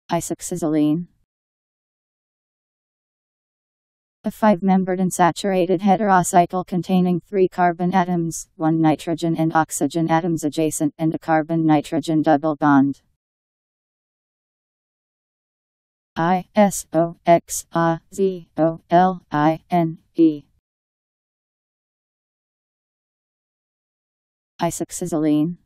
Isoxazoline. A 5-membered unsaturated heterocycle containing 3 carbon atoms, 1 nitrogen and oxygen atoms adjacent, and a carbon-nitrogen double bond. Isoxazoline. Isoxazoline.